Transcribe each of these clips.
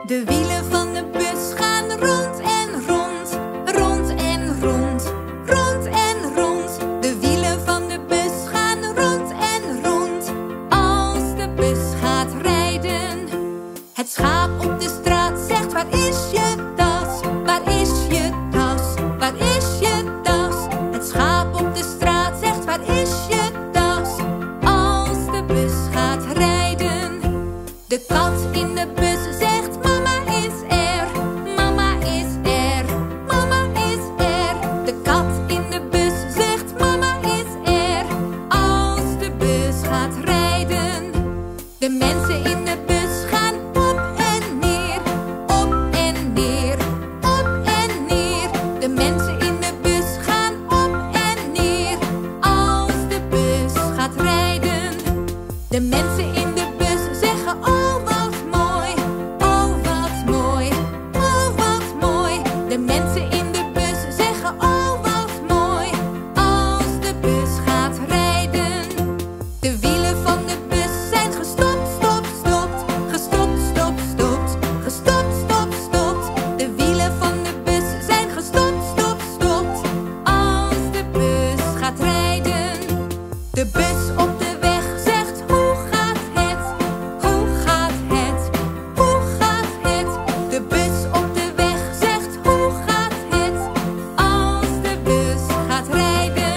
De wielen van de bus gaan rond en rond, rond en rond, rond en rond. De wielen van de bus gaan rond en rond, als de bus gaat rijden. Het schaap op de straat zegt: waar is je tas? Waar is je tas? Waar is je tas? Het schaap op de straat zegt: waar is je tas? Als de bus gaat rijden. De kat in de bus zegt: mama is er, mama is er, mama is er. De kat in de bus zegt: mama is er, als de bus gaat rijden. De mensen in de bus gaan op en neer, op en neer, op en neer. De mensen in de bus gaan op en neer, als de bus gaat rijden. De mensen in de bus zeggen: oh wat mooi, oh wat mooi, oh wat mooi. De mensen in de bus zeggen: oh wat mooi, als de bus gaat rijden. De wielen van de bus zijn gestopt, stop, stopt, gestopt, stop, stopt, gestopt, stop, stopt. De wielen van de bus zijn gestopt, stop, stopt, als de bus gaat rijden. De bus op de weg zegt: hoe gaat het? Hoe gaat het? Hoe gaat het? De bus op de weg zegt: hoe gaat het? Als de bus gaat rijden.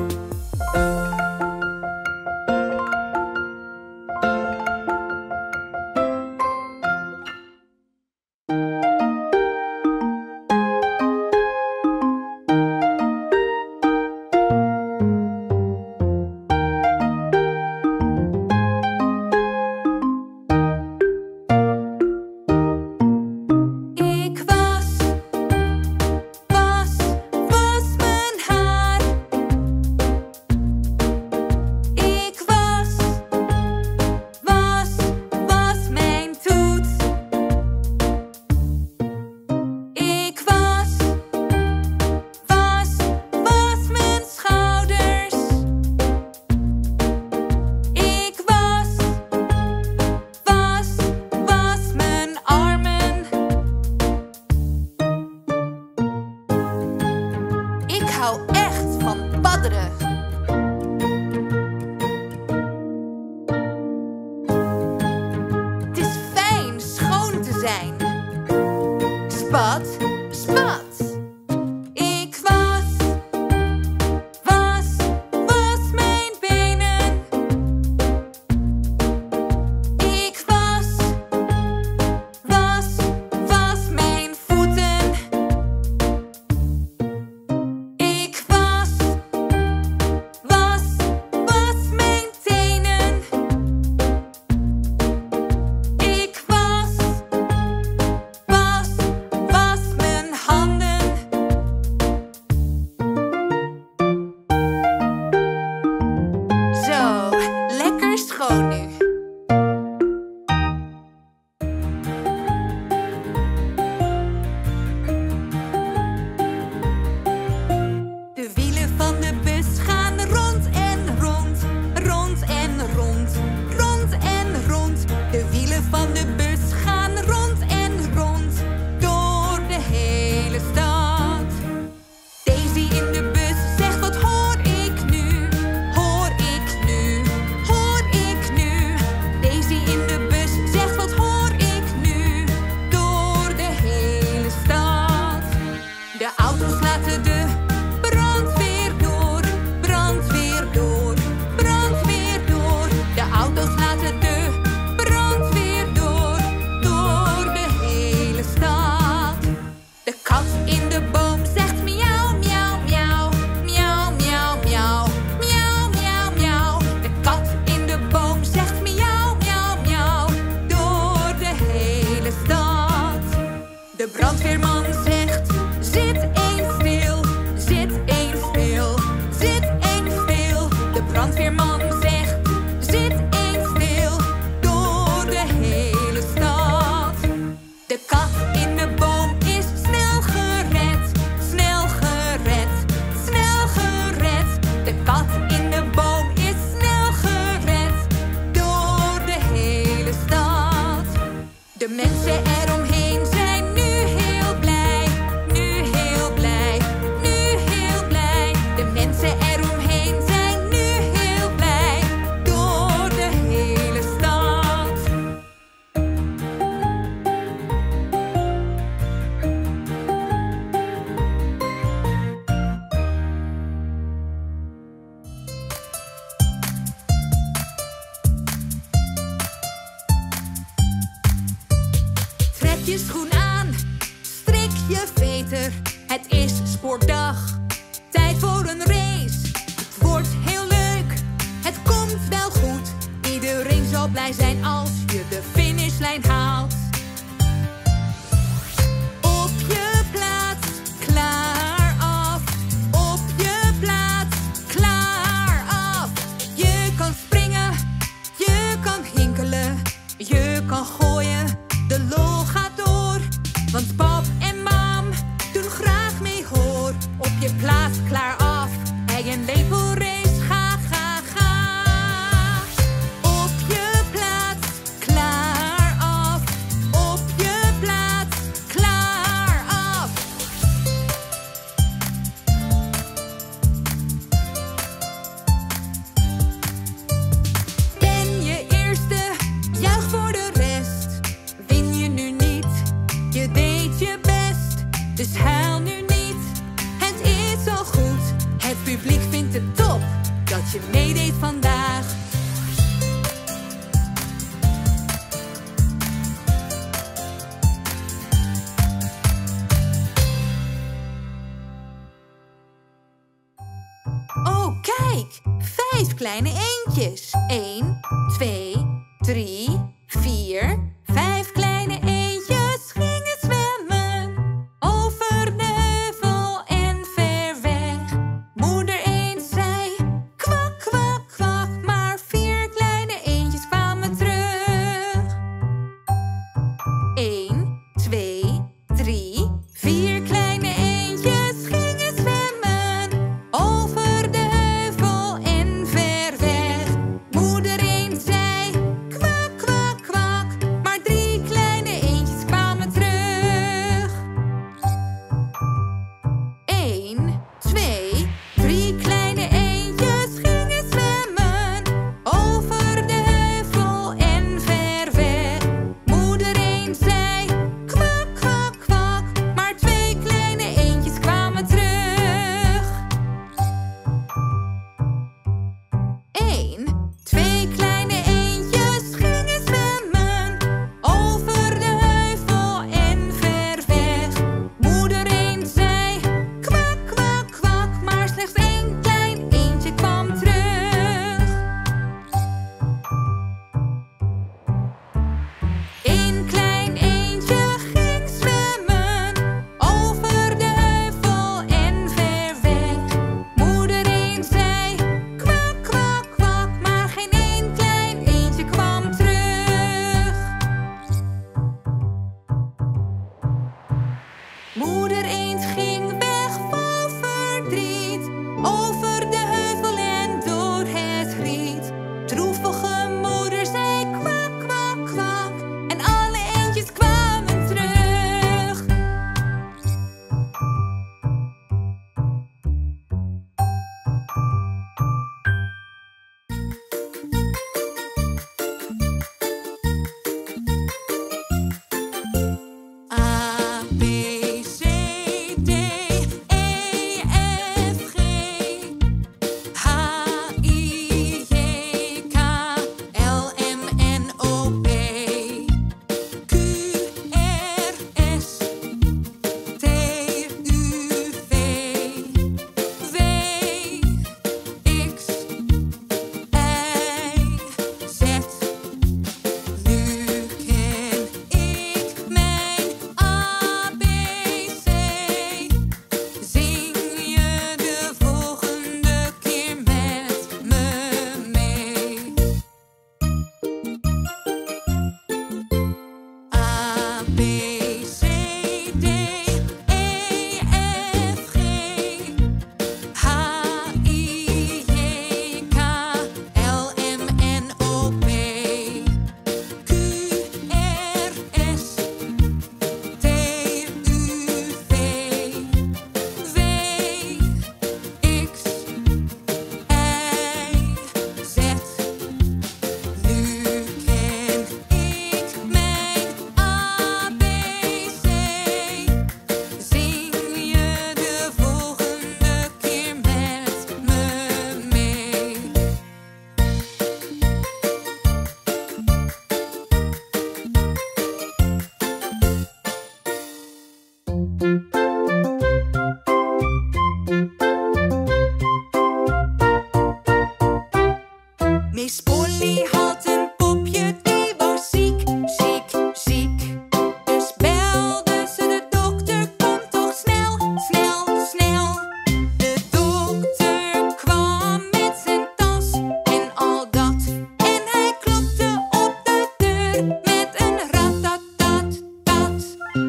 Ik was mijn haar. Ik was mijn toets. Ik was mijn schouders. Ik was mijn armen. Ik hou echt van padderen. Het is fijn schoon te zijn. Spat, spat. Ik was mijn benen. Ik was mijn voeten. Ik was mijn tenen. Ik was mijn handen. Zo, lekker schoon nu. De wielen van de bus gaan rond en rond, rond en rond, rond en rond. De wielen van de bus gaan rond en rond, door de hele stad. Daisy in de bus zegt: wat hoor ik nu? Hoor ik nu? Hoor ik nu? Daisy in de bus zegt: wat hoor ik nu? Door de hele stad. De auto's laten de brandweer door, brandweer door, brandweer door. De auto's laten de brandweer door, door de hele stad. De kat in de boom zegt: miauw, miauw, miauw, miauw, miauw, miauw, miauw, miauw, miauw. De kat in de boom zegt: miauw, miauw, miauw, door de hele stad. De brandweerman zegt: zit eens stil, zit eens stil, zit eens stil. De brandweerman zegt: zit eens stil, door de hele stad. De kat in de boom is snel gered, snel gered, snel gered. De kat in de boom is snel gered, door de hele stad. De mensen eromheen Trek je schoen aan, strik je veter. Het is sportdag, tijd voor een race. Het wordt heel leuk, het komt wel goed. Iedereen zal blij zijn als je de finishlijn haalt. Op je plaats, klaar af. Op je plaats, klaar af. Je kan springen, je kan hinkelen, je kan gooien. De lol gaat door, want pap en mam doen graag mee hoor. Op je plaats, klaar af. Bij een lepelrace, ga, ga, ga. Op je plaats, klaar af. Op je plaats, klaar af. Ben je eerste, juich voor de rest. Win je nu niet, je deed je best. Dus huil nu niet, het is al goed. Het publiek vindt het top dat je meedeed vandaag. Oh, kijk! 5 kleine eendjes. 1, 2, 3, 4. 5 kleine eendjes gingen zwemmen over de heuvel en ver weg. Moeder eend zei kwak, kwak, kwak, maar 4 kleine eendjes kwamen terug. 1, 2, 3, 4 kleine eendjes gingen zwemmen over de heuvel en ver weg. Moeder eend zei kwak, kwak, kwak, maar 3 kleine eendjes kwamen terug. 1, 2, 3 kleine eendjes gingen zwemmen over de heuvel en ver weg. Moeder eend zei kwak, kwak, kwak, maar 2 kleine eendjes kwamen terug. 1, 2 kleine eendjes gingen zwemmen over de heuvel en ver weg. Moeder eend zei kwak, kwak, kwak, maar slechts 1 klein eendje kwam terug. 1 klein eendje ging zwemmen over de heuvel en ver weg. Moeder eend zei kwak, kwak, kwak, maar geen 1 klein eendje kwam terug. Moeder eend ging weg vol verdriet over de heuvel en door het riet. Droevige moeder zei kwak, kwak, kwak en alle eendjes kwamen terug. A, B, C, Miss Polly had een popje, die was ziek, ziek, ziek. Dus belde ze de dokter, kom toch snel, snel, snel. De dokter kwam met zijn tas en al dat. En hij klopte op de deur met een rat-tat-tat-tat.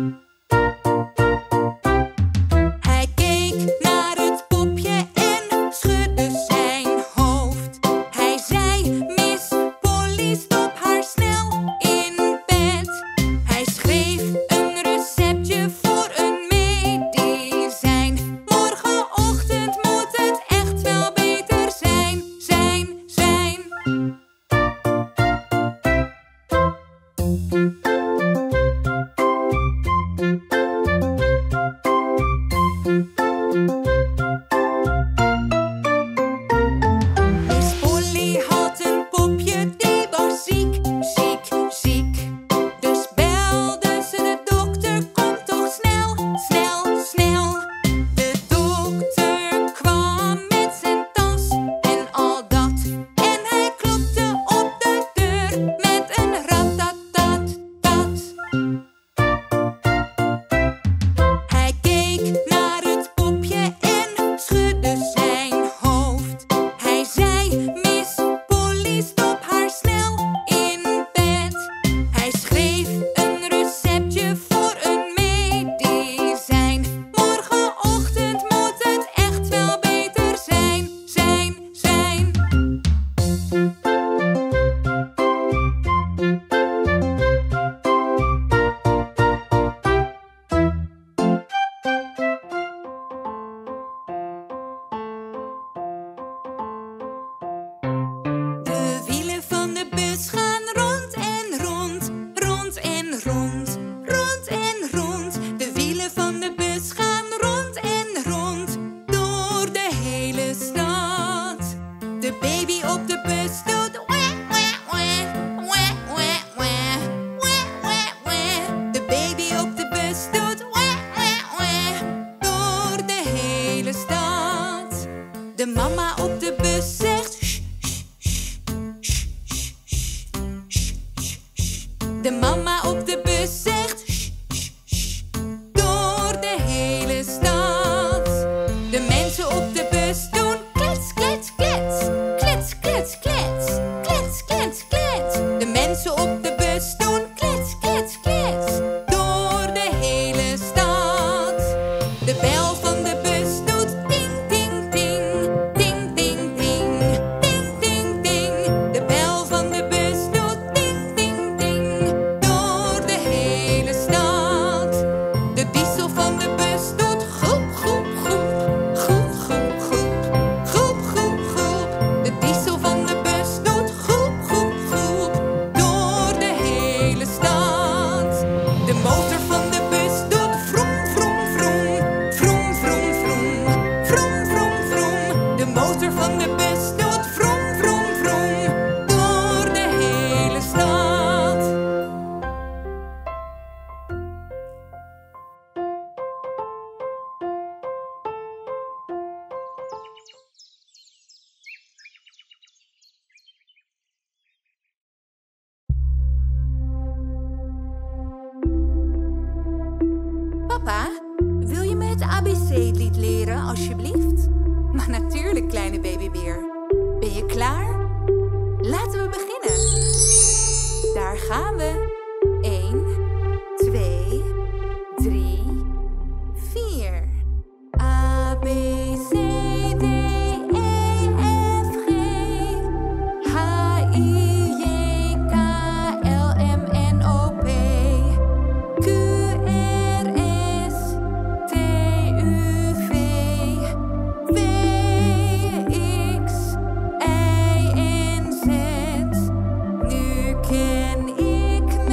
Hij keek naar het popje en schudde zijn hoofd. Hij zei: Miss Polly, stop haar snel in bed. Hij schreef een receptje voor een medicijn. Morgenochtend moet het echt wel beter zijn, zijn, zijn. Miss Polly had een popje, die was ziek, ziek, ziek. Dus belde ze de dokter, kom toch snel, snel, snel. De dokter kwam met zijn tas en al dat. En hij klopte op de deur met een rat-tat-tat-tat. Hij keek naar het popje en schudde zijn hoofd. Hij zei: Miss Polly, stop haar snel in bed. Hij schreef een receptje voor een medicijn. Morgenochtend moet het echt wel beter zijn, zijn, zijn. De wielen van de bus gaan rond en rond, rond en rond, rond en rond. De wielen van de bus gaan rond en rond, door de hele stad. De baby op de bus doet wah, wah, wah, wah, wah, wah, wah, wah, wah. De baby op de bus doet wah, wah, wah, door de hele stad. De mama op de bus zegt shh, shh, shh, shh, shh, shh, shh. De mama op de bus zegt shh, shh, shh, door de hele stad. De mensen op de bus doen klets, klets, klets, klets, klets, klets, klets, klets, klets. De mensen op de bus doen klets, klets, klets, door de hele stad. De bel van de bus doet ding, ding, ding, ding, ding, ding, ding, ding, ding. De bel van de bus doet ding, ding, ding, door de hele stad. De diesel van de bus doet groep, groep, groep, groep, groep, groep, groep, groep, groep. De diesel van de bus doet groep, groep, groep, door de hele stad. De motor van de bus doet vroom, vroom, vroom, vroom, vroom, vroom, vroom, vroom, vroom. De motor van de bus doet vroom, vroom, vroom, door de hele stad. Papa, wil je me het ABC-lied leren, alsjeblieft? Maar natuurlijk, kleine babybeer. Ben je klaar? Laten we beginnen. Daar gaan we. 1, 2, 3, 4. A, B, C, D, E, F, G, H, I, J, K, L, M, N, O, P, Q, R, S, T, U, V, W, X, Y en Z. Nu ken ik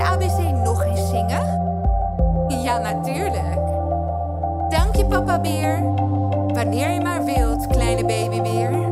ABC nog eens zingen? Ja, natuurlijk. Dank je, papa beer. Wanneer je maar wilt, kleine babybeer.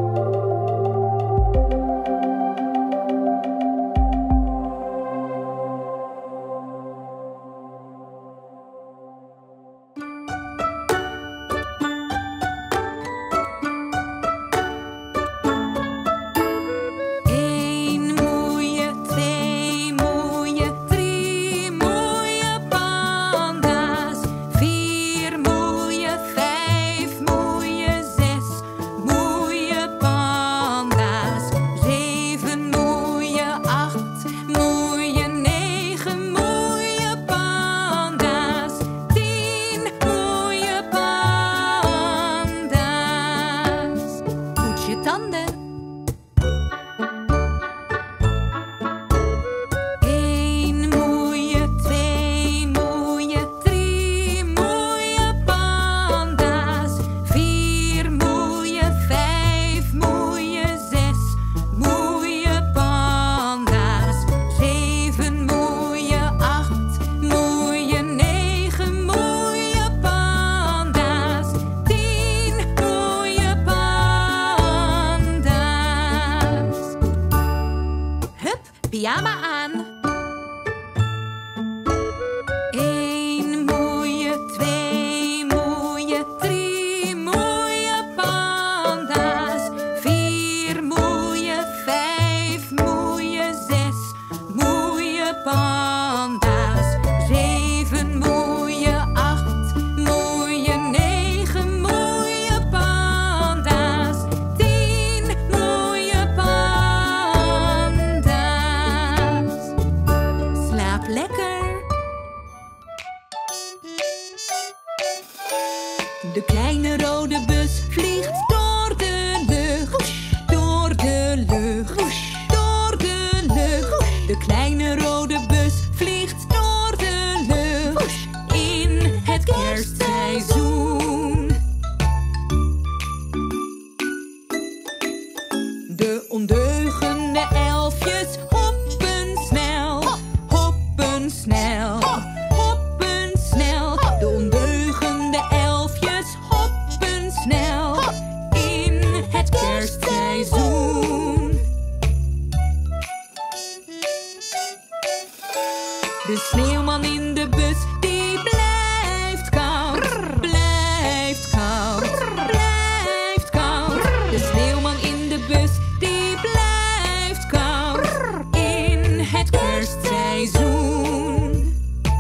Pyjama aan. 1 mooie, 2 mooie, 3 mooie panda's. 4 mooie, 5 mooie, 6 mooie panda's. 7 mooie, 8 mooie, 9 mooie panda's. 10 mooie panda's. Slaap lekker. De kleine rode bus vliegt door de lucht, door de lucht, door de lucht. De kleine rode bus vliegt door de lucht in het kerstseizoen. De ondeugende elfjes hoppen snel, hoppen snel, hoppen snel. De ondeugende elfjes hoppen snel in het kerstseizoen. De sneeuwman in de bus die blijft koud, blijft koud, blijft koud. De sneeuwman in de bus die blijft koud in het kerstseizoen.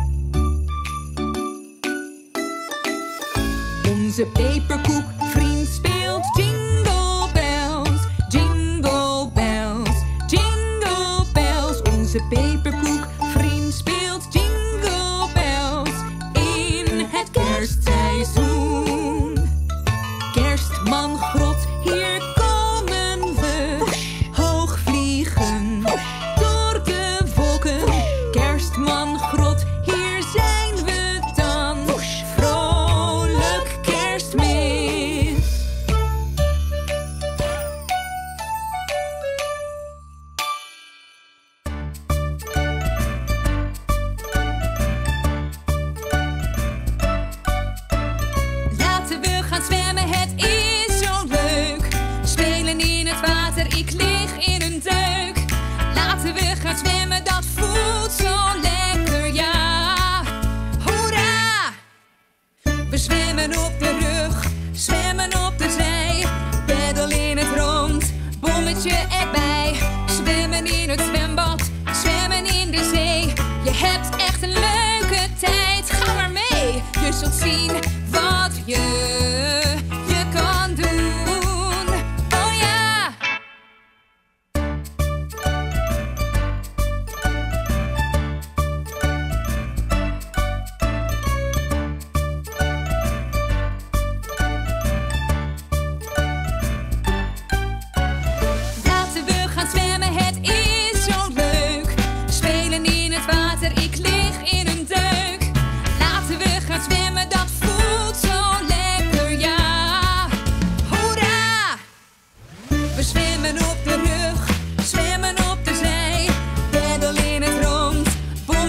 Onze peperkoekvriend speelt jingle bells, jingle bells, jingle bells. Onze peperkoekvriend speelt jingle bells in het kerstseizoen. Kerstman grot, hier komen we, hoog vliegen door de wolken. Kerstman grot, hier zijn we dan, vrolijk Kerstmis.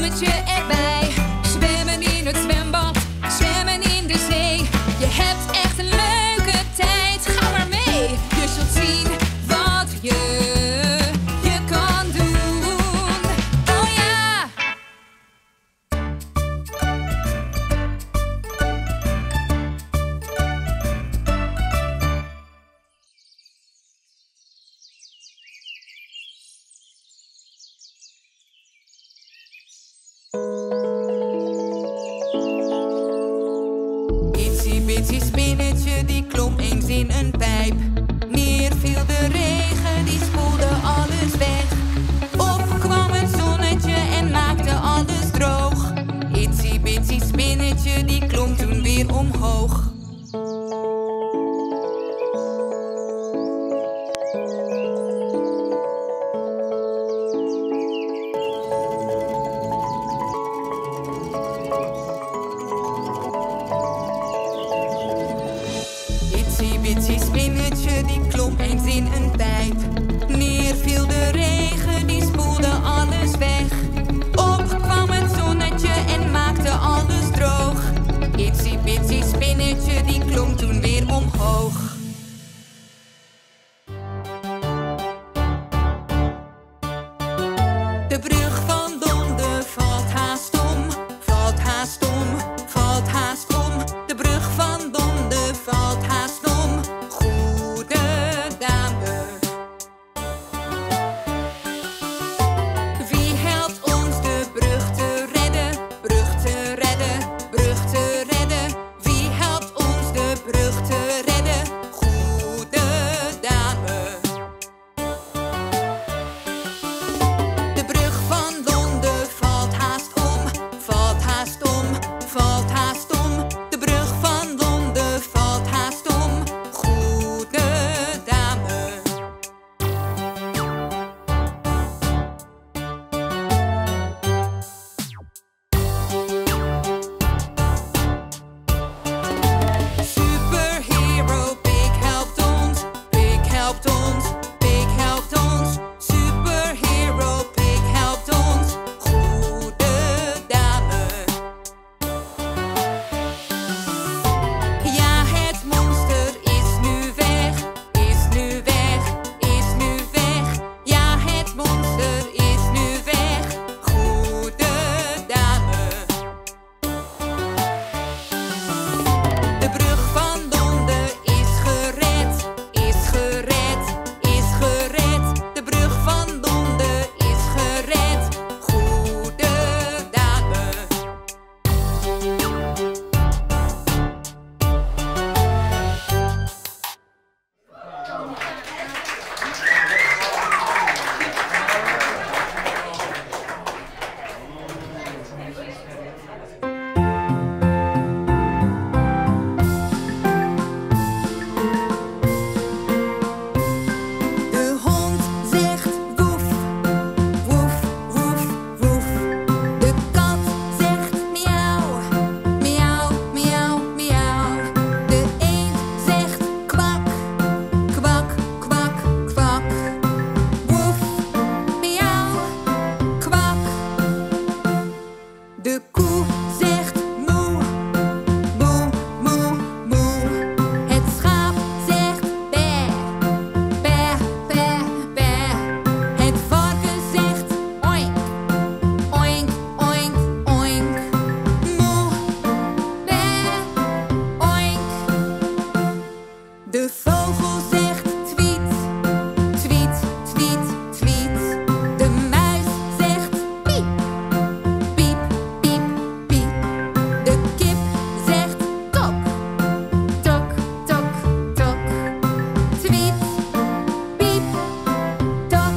zonnetje erbij. Zwemmen in het zwembad, zwemmen in de zee. Je hebt echt een leuke tijd, ga maar mee. Je zult zien wat je kan doen. Oh ja! Itsy bitsy spinnetje die klom eens in een pijp. Neer viel de regen, die spoelde alles weg. Op kwam het zonnetje en maakte alles droog. Itsy bitsy spinnetje die klom toen weer omhoog. Itsy spinnetje die klom eens in een pijp. Neer viel de regen, die spoelde alles weg. Op kwam het zonnetje en maakte alles droog. Itsy bitsy spinnetje die klom toen weer omhoog. De brug van Donde valt haast om, valt haast om, valt haast om. De brug van Donde valt haast om. Goede dame. Wie helpt ons de brug te redden? Brug te redden, brug te redden. Wie helpt ons de brug te redden? Goede dame. De brug van Donde valt haast om, valt haast om, valt haast om. De brug van Donde valt haast om. Goede dame. Superhero Pig helpt ons, Pig helpt ons, Pig helpt ons. Superhero Pig helpt ons. Goede dame. Ja, het monster is nu weg, is nu weg, is nu weg. Ja, het monster is nu weg. Goede dame. De brug van Donde is gered, is gered, is gered. De brug van Donde is gered. Goede dame. De hond zegt woef, woef, woef, woef. De kat zegt miauw, miauw, miauw, miauw. De eend zegt kwak, kwak, kwak, kwak. Woef, miauw, kwak. De koe zegt moe, moe, moe, moe. Het schaap zegt bé, bé, bé, bé. Het varken zegt oink, oink, oink, oink. Moe, bé, oink. De vogel zegt tweet, tweet, tweet, tweet. De muis zegt piep, piep, piep, piep. De kip zegt tok, tok, tok, tok. Tweet, piep, tok.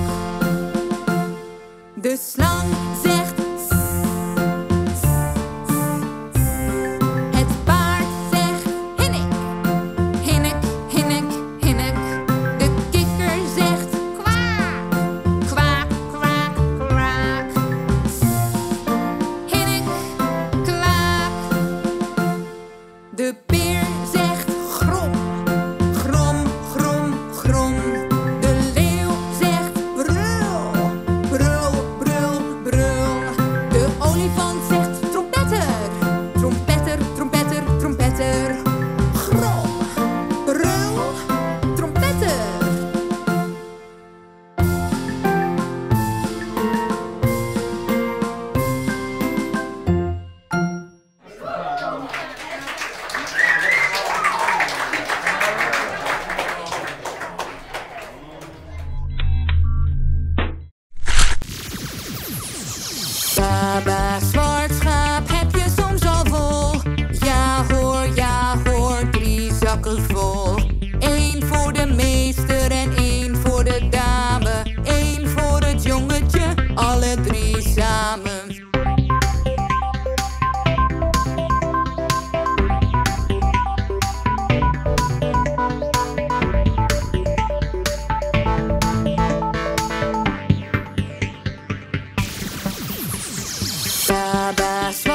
De slang zegt s, s, s, s. Het paard zegt hinnik, hinnik, hinnik, hinnik. De kikker zegt kwaak, kwaak, kwaak, kwaak. S, hinnik, klaak. De beer zegt grom, grom, grom, grom. De leeuw zegt brul, brul, brul, brul. samen. Baba